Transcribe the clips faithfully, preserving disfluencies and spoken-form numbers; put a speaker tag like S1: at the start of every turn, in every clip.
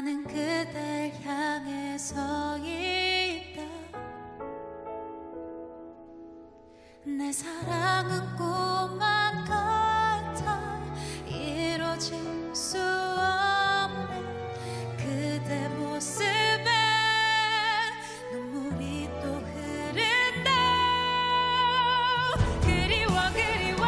S1: 나는 그댈 향해 서 있다. 내 사랑은 꿈만 같아 이루어질 수 없네. 그대 모습에 눈물이 또 흐른다. 그리워 그리워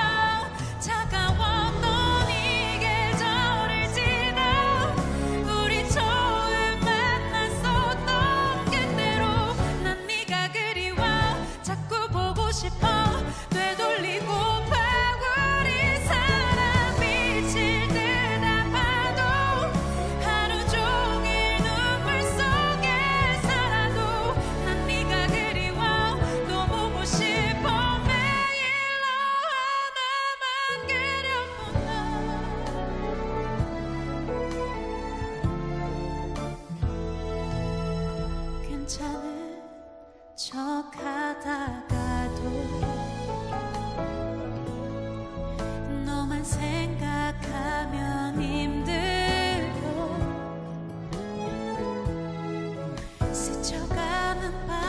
S1: 차가웠던 이 계절을 지나 우리 처음 만났었던 그때로 난 네가 그리워 자꾸 보고 싶어. 되돌리고파 우리 사랑 비칠 듯 아파도 하루 종일 눈물 속에 살아도 난 네가 그리워 또 보고 싶어. 매일 너 하나만 그려본다. 괜찮은 척하다가도 너만 생각하면 힘들고 스쳐가는 밤